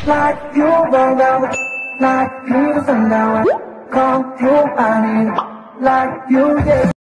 like you burn down, like you the sundown. Come through, I need like you did.